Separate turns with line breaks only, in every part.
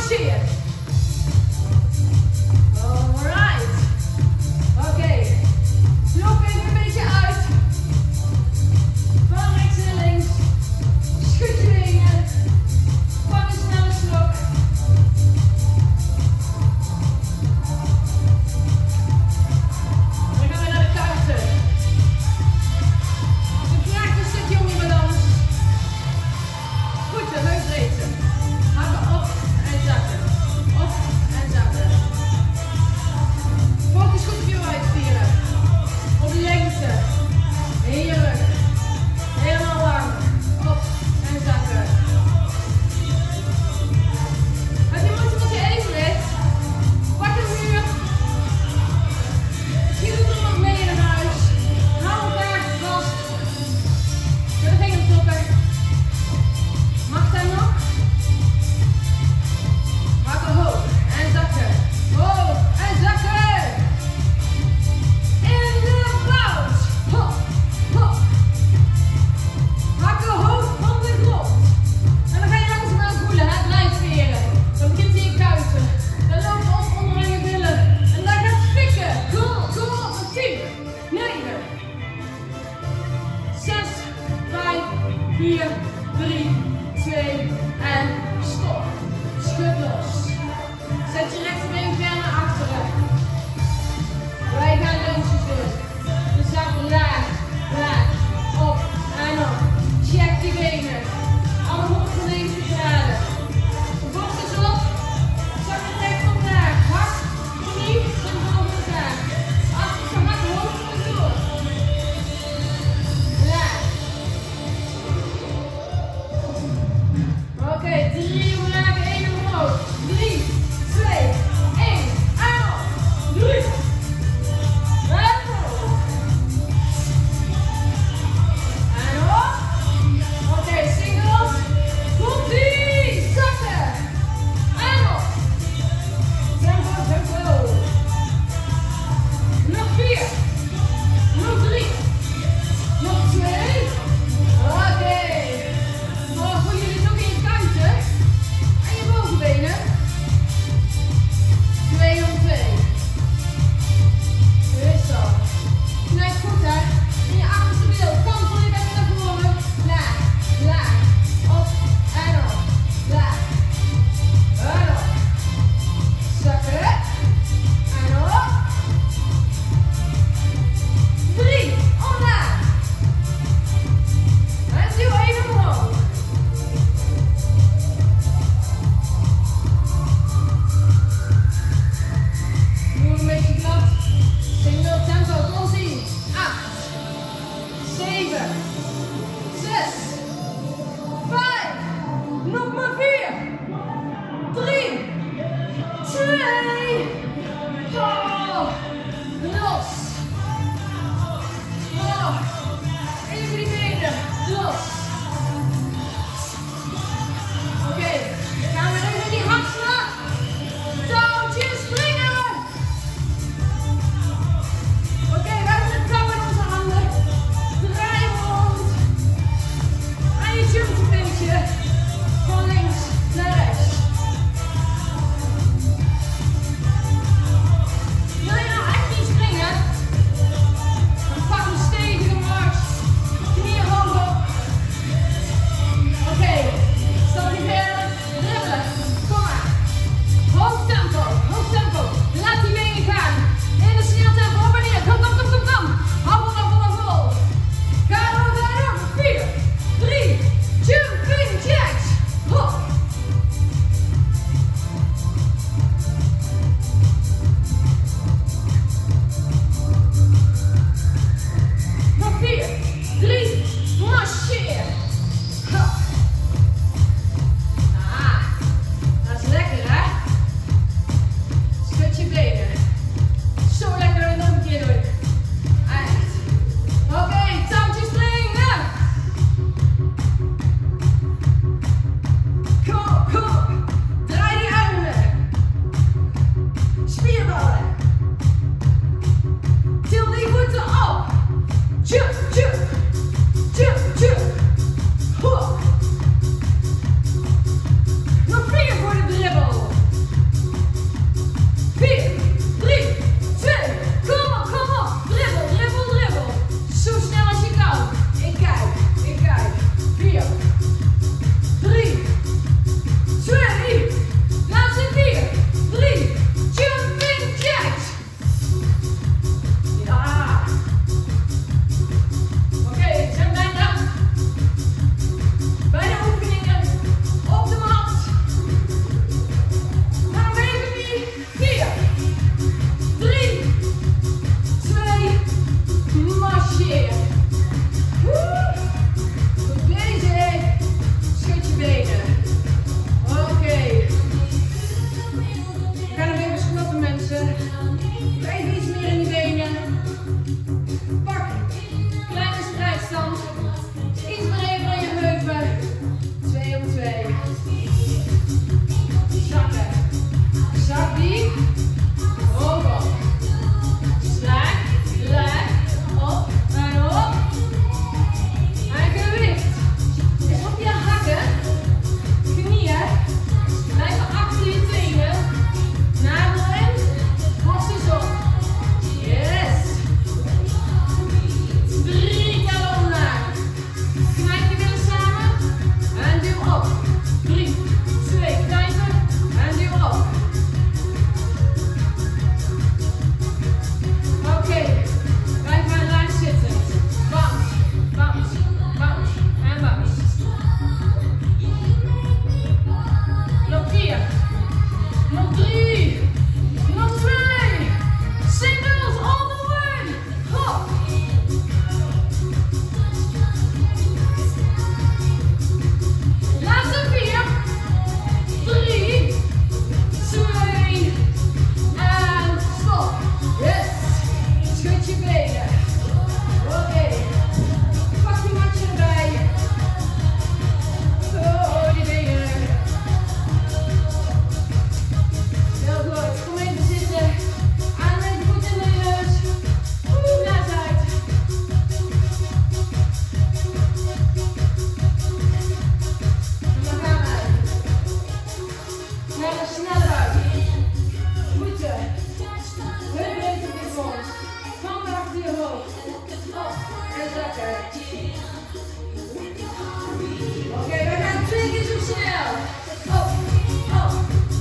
gemarcheerd. Alright. Oké. Loop even een beetje uit. Van rechts naar links. Schud je benen. Pak een snelle slok. Dan gaan we naar de kuiten. De vraag is, zit jong iemand anders? Voeten, heupbreedte. Hakken op en zakken. Op en zakken. Focus goed op je buikspieren. Op de lengte. In je rug. Helemaal lang. Op en zakken. Heb je moeite met je evenwicht? Pak een muur. Misschien doet er nog mee in huis. Hou elkaar vast. Met de vingertoppen. Mag dat nog? Hakken hoog en zakken. Hoog en zakken. In de bounce. Hop, hop. Hakken hoog van de grond. En dan ga je langzaam voelen, hè? Blijf veren. Dan begint hij in kuiten. Dan loopt het op onder je billen. En dan gaat het fikken. Kom op. 10, 9, 6, 5, 4, 3, 2 en stop. Schud los. Zet je rechterbeen ver naar achteren. Wij gaan lunches doen. De zak laag, laag, op en op. Check die benen. Alle 190 graden. De borst is op. Zak het recht omlaag. Hak, knie en boven elkaar. Achter hak hoog door. Laag. Oké, 3 omlaag, 1 omhoog. 3, 2, een snelle buik. Voeten. Heupbreedte op de grond. Handen achter je hoofd. Op en zakken. Oké, we gaan 2 keer zo snel. Op, op.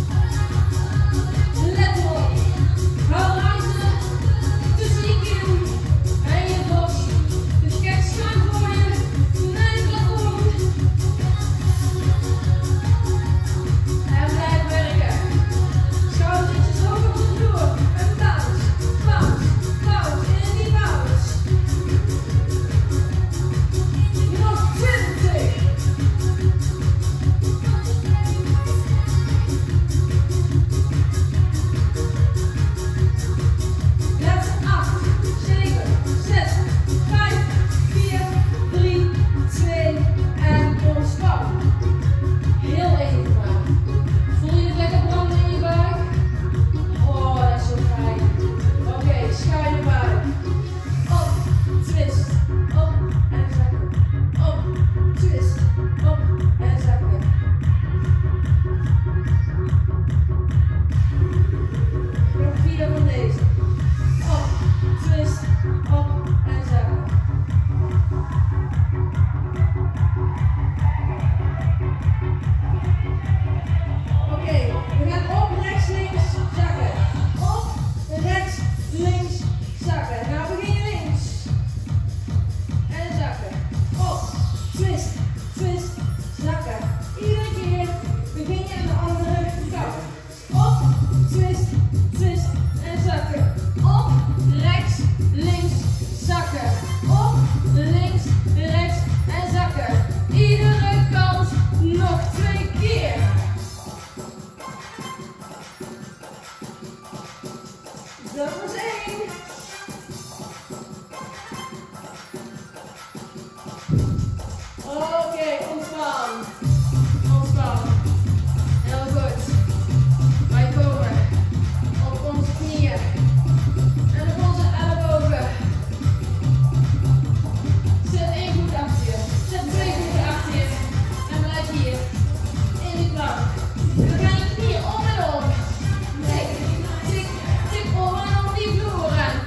Let op. Hou ruimte tussen je kin en je borst. Dus kijk schuin voor je naar je plafond. En blijf werken. Schoudertjes hoog op de vloer. En bounce, bounce, bounce. En die bounce. Nog 20. Laatste 8, 7, 6, 5, 4, 3, 2 en ontspan. Heel even maar. Voel je het lekker branden in je buik? Oh, dat is zo fijn. Oké, schuine buik. Op, twist, op en zakken. Op, twist, op en zakken. Nog 4 van deze. Op, twist, op en zakken. Oké, we gaan op, rechts, links, zakken. Op, rechts, links, zakken. Nou begin je links. En zakken. Op, twist, twist, zakken. Iedere keer begin je aan de andere kant. Op, twist, twist en zakken. Op, rechts, links, zakken. Op, links, rechts en zakken. Iedere kant nog 2 keer. Dat was 1. Oké, ontspan. Ontspan. Heel goed. Wij komen op onze knieën en op onze ellebogen. Zet 1 voet achter je. Zet 2 voeten achter je. En blijf hier in die plank. We gaan je knieën om en om. Tik, tik, tik om en om die vloer aan.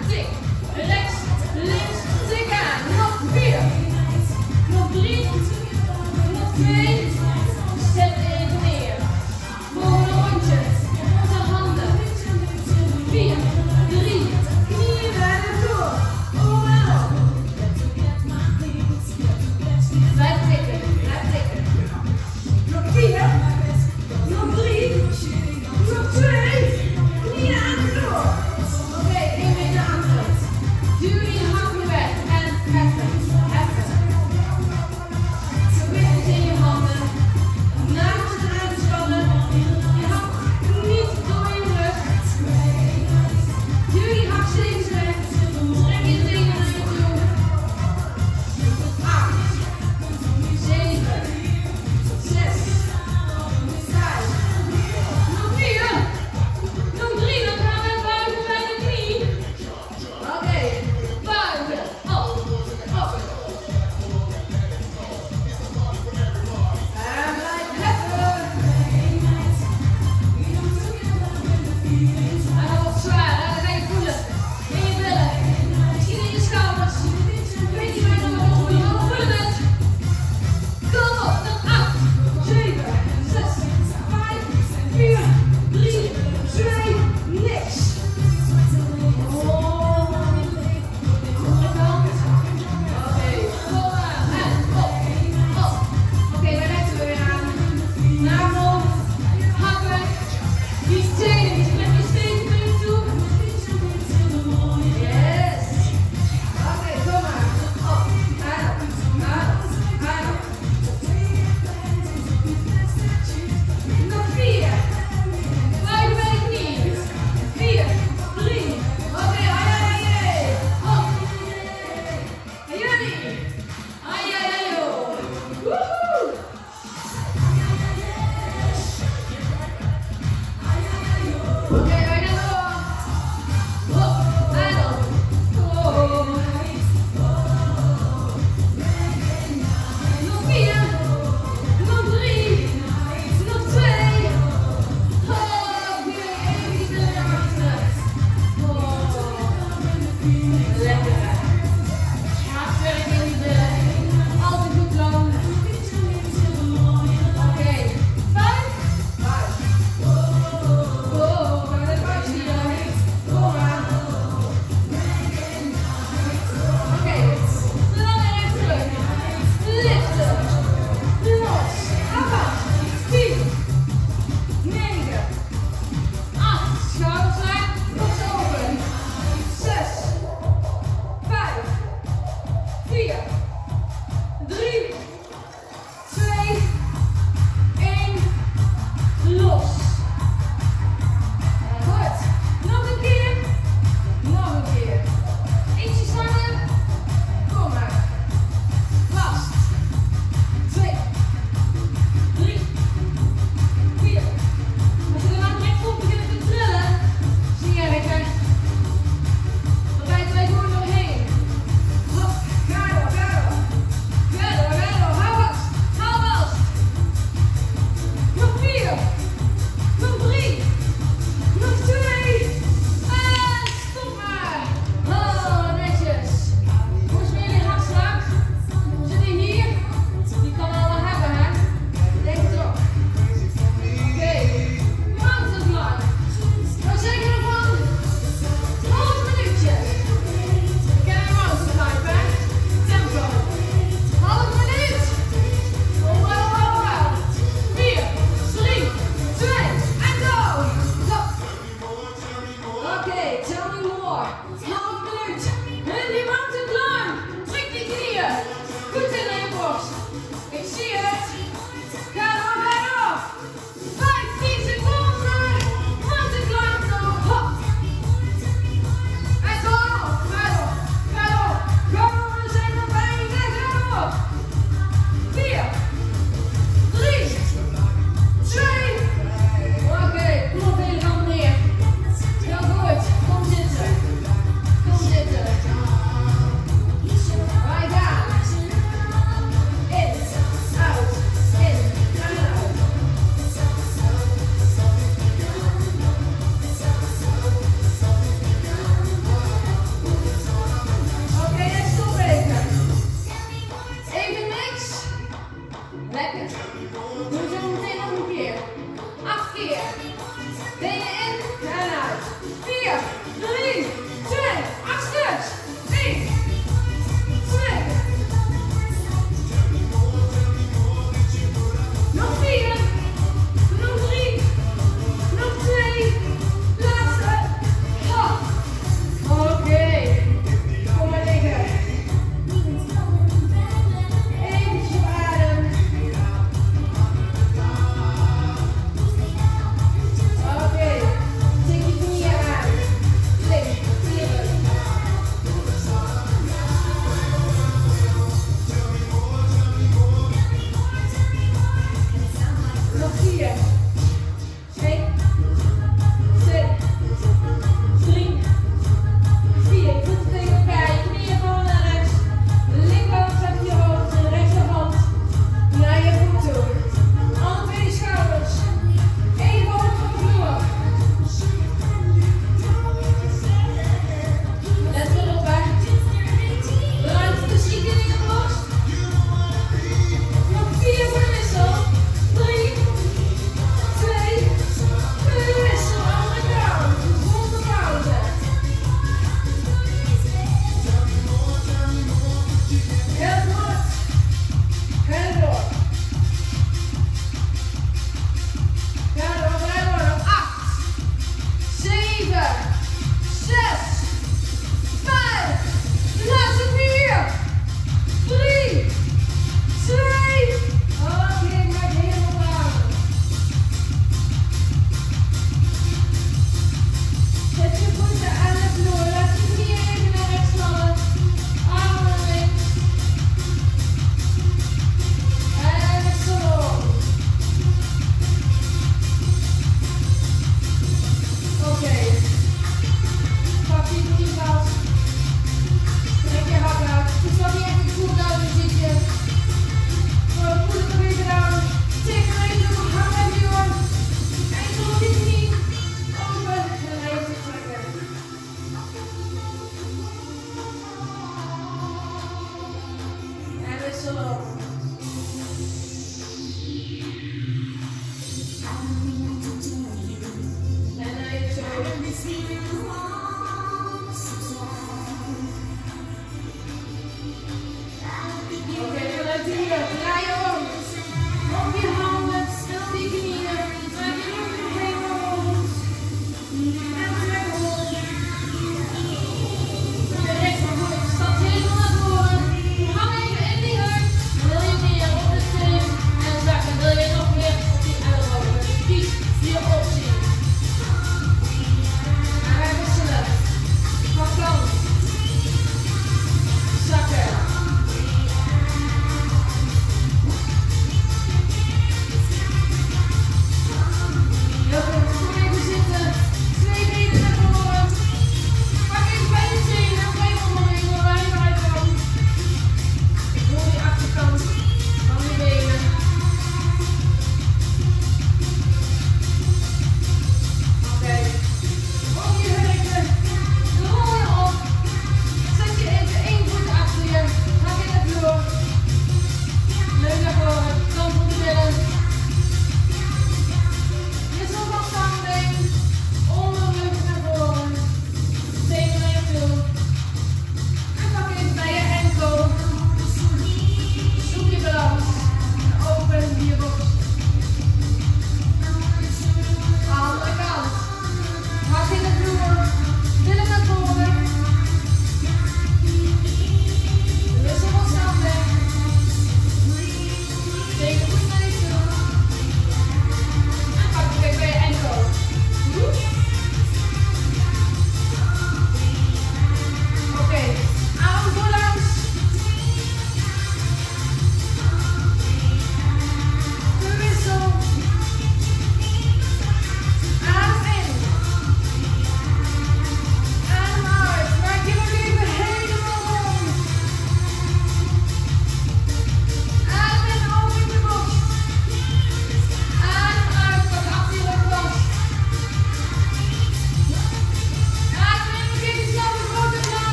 Let me see you.